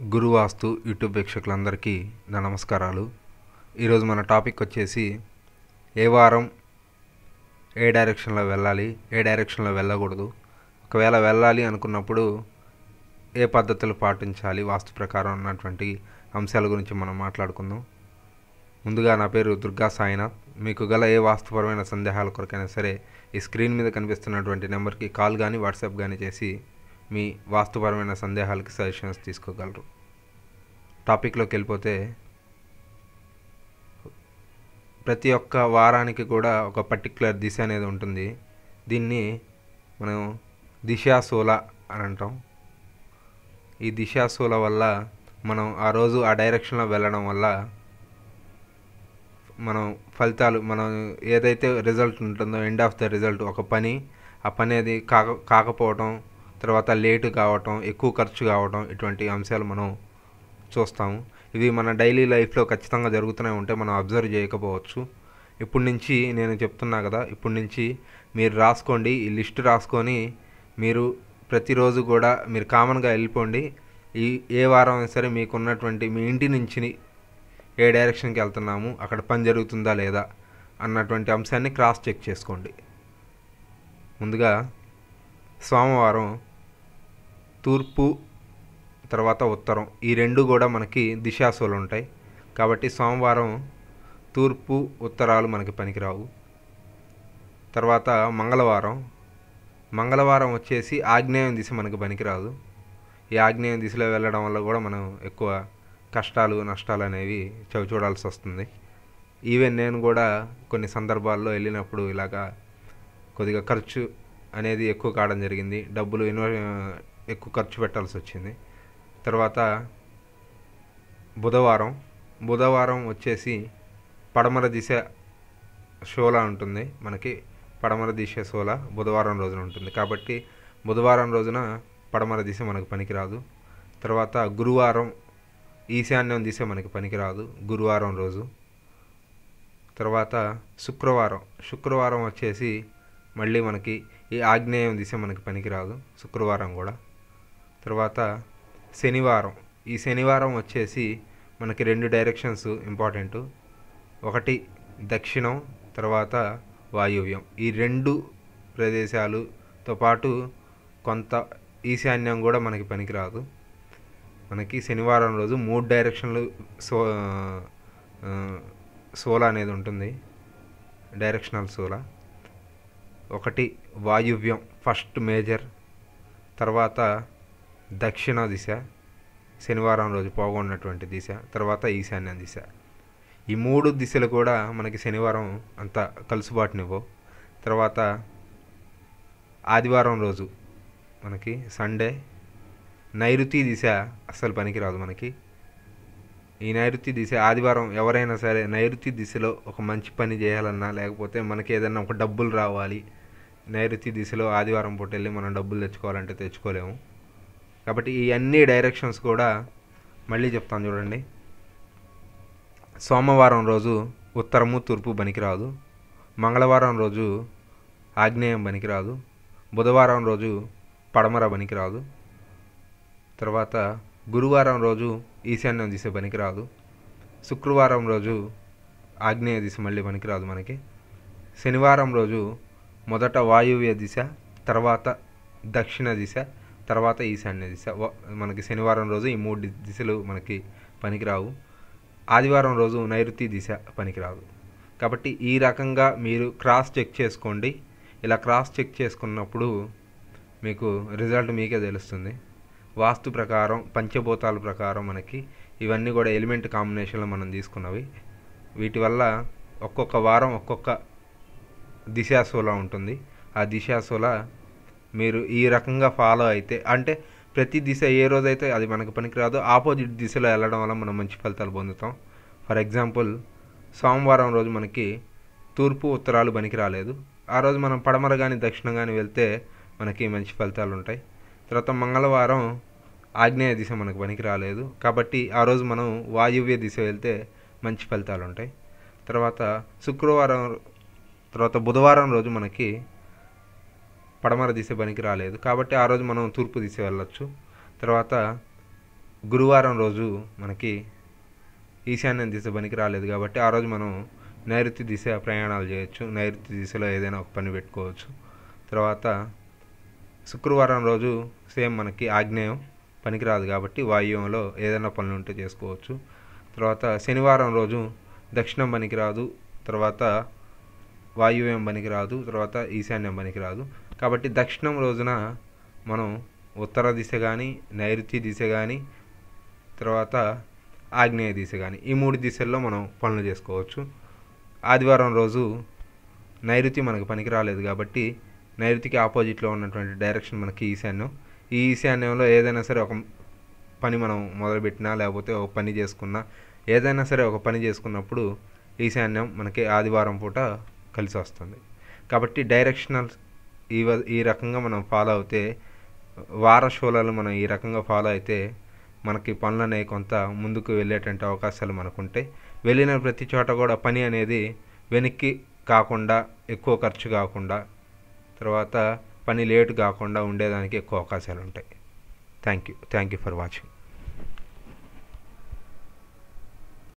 గురువాస్తు YouTube వీక్షకులందరికీ నా నమస్కారాలు. ఈరోజు మన టాపిక్ వచ్చేసి ఏ వారం ఏ డైరెక్షన్లో వెళ్ళాలి, ఏ డైరెక్షన్లో వెళ్ళకూడదు, ఒకవేళ వెళ్ళాలి అనుకున్నప్పుడు ఏ పద్ధతులు పాటించాలి, వాస్తు ప్రకారం ఉన్నటువంటి అంశాల గురించి మనం మాట్లాడుకుందాం. ముందుగా నా పేరు దుర్గా సాయినాథ్. మీకు గల ఏ వాస్తుపరమైన సందేహాల కొరకైనా సరే ఈ స్క్రీన్ మీద కనిపిస్తున్నటువంటి నెంబర్కి కాల్ కానీ వాట్సాప్ కానీ చేసి మీ వాస్తుపరమైన సందేహాలకి సజెషన్స్ తీసుకోగలరు. టాపిక్లోకి వెళ్ళిపోతే, ప్రతి ఒక్క వారానికి కూడా ఒక పర్టిక్యులర్ దిశ అనేది ఉంటుంది. దీన్ని మనం దిశాశూల అని అంటాం. ఈ దిశాశూల వల్ల మనం ఆ రోజు ఆ డైరెక్షన్లో వెళ్ళడం వల్ల మనం ఫలితాలు, మనం ఏదైతే రిజల్ట్ ఉంటుందో ఎండ్ ఆఫ్ ద రిజల్ట్, ఒక పని ఆ పని అది కాకపోవటం, తర్వాత లేటు కావటం, ఎక్కువ ఖర్చు కావటం, ఇటువంటి అంశాలు మనం చూస్తాము. ఇవి మన డైలీ లైఫ్లో ఖచ్చితంగా జరుగుతూనే ఉంటే మనం అబ్జర్వ్ చేయకపోవచ్చు. ఇప్పటి నుంచి నేను చెప్తున్నా కదా, ఇప్పటి నుంచి మీరు రాసుకోండి, ఈ లిస్ట్ రాసుకొని మీరు ప్రతిరోజు కూడా మీరు కామన్గా వెళ్ళిపోండి. ఏ వారం అయినా సరే మీకు ఉన్నటువంటి మీ ఇంటి నుంచి ఏ డైరెక్షన్కి వెళ్తున్నాము, అక్కడ పని జరుగుతుందా లేదా అన్నటువంటి అంశాన్ని క్రాస్ చెక్ చేసుకోండి. ముందుగా సోమవారం తూర్పు తర్వాత ఉత్తరం, ఈ రెండు కూడా మనకి దిశాశూలు ఉంటాయి. కాబట్టి సోమవారం తూర్పు ఉత్తరాలు మనకి పనికిరావు. తర్వాత మంగళవారం వచ్చేసి ఆగ్నేయం దిశ మనకి పనికిరాదు. ఈ ఆగ్నేయం దిశలో వెళ్ళడం వల్ల కూడా మనం ఎక్కువ కష్టాలు నష్టాలు అనేవి చూడాల్సి వస్తుంది. ఈవెన్ నేను కూడా కొన్ని సందర్భాల్లో వెళ్ళినప్పుడు ఇలాగా కొద్దిగా ఖర్చు అనేది ఎక్కువ కావడం జరిగింది. డబ్బులు ఎక్కువ ఖర్చు పెట్టాల్సి వచ్చింది. తర్వాత బుధవారం వచ్చేసి పడమర దిశ శూల ఉంటుంది. మనకి పడమర దిశ శూల బుధవారం రోజున ఉంటుంది. కాబట్టి బుధవారం రోజున పడమర దిశ మనకు పనికిరాదు. తర్వాత గురువారం ఈశాన్యం దిశ మనకి పనికిరాదు గురువారం రోజు. తర్వాత శుక్రవారం వచ్చేసి మళ్ళీ మనకి ఈ ఆగ్నేయం దిశ మనకి పనికిరాదు శుక్రవారం కూడా. తర్వాత ఈ శనివారం వచ్చేసి మనకి రెండు డైరెక్షన్స్ ఇంపార్టెంటు. ఒకటి దక్షిణం, తర్వాత వాయువ్యం. ఈ రెండు ప్రదేశాలతో పాటు కొంత ఈశాన్యం కూడా మనకి పనికిరాదు. మనకి శనివారం రోజు 3 డైరెక్షన్లు సోల అనేది ఉంటుంది, డైరెక్షనల్ సోల. ఒకటి వాయువ్యం ఫస్ట్ మేజర్, తర్వాత దక్షిణ దిశ శనివారం రోజు పోగొన్నటువంటి దిశ, తర్వాత ఈశాన్య దిశ. ఈ 3 దిశలు కూడా మనకి శనివారం అంత కలుసుబాటునివ్వవు. తర్వాత ఆదివారం రోజు మనకి సండే నైరుతి దిశ అస్సలు పనికిరాదు మనకి. ఈ నైరుతి దిశ ఆదివారం ఎవరైనా సరే నైరుతి దిశలో ఒక మంచి పని చేయాలన్నా, లేకపోతే మనకి ఏదైనా ఒక డబ్బులు రావాలి, నైరుతి దిశలో ఆదివారం పూట వెళ్ళి మనం డబ్బులు తెచ్చుకోవాలంటే తెచ్చుకోలేము. కాబట్టి ఈ అన్ని డైరెక్షన్స్ కూడా మళ్ళీ చెప్తాను చూడండి. సోమవారం రోజు ఉత్తరము తూర్పు పనికిరాదు. మంగళవారం రోజు ఆగ్నేయం పనికిరాదు. బుధవారం రోజు పడమర పనికిరాదు. తర్వాత గురువారం రోజు ఈశాన్యం దిశ పనికిరాదు. శుక్రవారం రోజు ఆగ్నేయ దిశ మళ్ళీ పనికిరాదు మనకి. శనివారం రోజు మొదట వాయువ్య దిశ, తర్వాత దక్షిణ దిశ, తర్వాత ఈశాన్య దిశ. మనకి శనివారం రోజు ఈ 3 దిశలు మనకి పనికిరావు. ఆదివారం రోజు నైరుతి దిశ పనికిరాదు. కాబట్టి ఈ రకంగా మీరు క్రాస్ చెక్ చేసుకోండి. ఇలా క్రాస్ చెక్ చేసుకున్నప్పుడు మీకు రిజల్ట్ మీకే తెలుస్తుంది. వాస్తు ప్రకారం, పంచభూతాల ప్రకారం మనకి ఇవన్నీ కూడా ఎలిమెంట్ కాంబినేషన్లో మనం తీసుకున్నవి. వీటి వల్ల ఒక్కొక్క వారం ఒక్కొక్క దిశాశూల ఉంటుంది. ఆ దిశాశూల మీరు ఈ రకంగా ఫాలో అయితే, అంటే ప్రతి దిశ ఏ రోజైతే అది మనకు పనికిరాదో ఆపోజిట్ దిశలో వెళ్ళడం వల్ల మనం మంచి ఫలితాలు పొందుతాం. ఫర్ ఎగ్జాంపుల్, సోమవారం రోజు మనకి తూర్పు ఉత్తరాలు పనికి రాలేదు. ఆ రోజు మనం పడమర కానీ దక్షిణం కానీ వెళ్తే మనకి మంచి ఫలితాలు ఉంటాయి. తర్వాత మంగళవారం ఆగ్నేయ దిశ మనకు పనికి రాలేదు, కాబట్టి ఆ రోజు మనం వాయువ్య దిశ వెళ్తే మంచి ఫలితాలు ఉంటాయి. తర్వాత బుధవారం రోజు మనకి పడమర దిశ పనికి రాలేదు, కాబట్టి ఆ రోజు మనం తూర్పు దిశ వెళ్ళొచ్చు. తర్వాత గురువారం రోజు మనకి ఈశాన్యం దిశ పనికి రాలేదు కాబట్టి ఆ రోజు మనం నైరుతి దిశ ప్రయాణాలు చేయొచ్చు. నైరుతి దిశలో ఏదైనా ఒక పని పెట్టుకోవచ్చు. తర్వాత శుక్రవారం రోజు సేమ్ మనకి ఆగ్నేయం పనికిరాదు కాబట్టి వాయువ్యంలో ఏదైనా పనులు ఉంటే చేసుకోవచ్చు. తర్వాత శనివారం రోజు దక్షిణం పనికిరాదు, తర్వాత వాయువ్యం పనికిరాదు, తర్వాత ఈశాన్యం పనికిరాదు. కాబట్టి దక్షిణం రోజున మనం ఉత్తర దిశ కానీ, నైరుతి దిశ కానీ, తర్వాత ఆగ్నేయ దిశ కానీ, ఈ 3 దిశల్లో మనం పనులు చేసుకోవచ్చు. ఆదివారం రోజు నైరుతి మనకు పనికి రాలేదు కాబట్టి నైరుతికి ఆపోజిట్లో ఉన్నటువంటి డైరెక్షన్ మనకి ఈశాన్యం. ఈ ఈశాన్యంలో ఏదైనా సరే ఒక పని మనం మొదలుపెట్టినా, లేకపోతే ఒక పని చేసుకున్నా, ఏదైనా సరే ఒక పని చేసుకున్నప్పుడు ఈశాన్యం మనకి ఆదివారం పూట కలిసి వస్తుంది. కాబట్టి డైరెక్షనల్ ఈ రకంగా మనం ఫాలో అవుతే, వార శూలాలు మనం ఈ రకంగా ఫాలో అయితే మనకి పనులు అనేవి కొంత ముందుకు వెళ్ళేటువంటి అవకాశాలు మనకుంటాయి. వెళ్ళిన ప్రతి చోట కూడా పని అనేది వెనక్కి కాకుండా, ఎక్కువ ఖర్చు కాకుండా, తర్వాత పని లేటు కాకుండా ఉండేదానికి ఎక్కువ అవకాశాలు ఉంటాయి. Thank you for watching.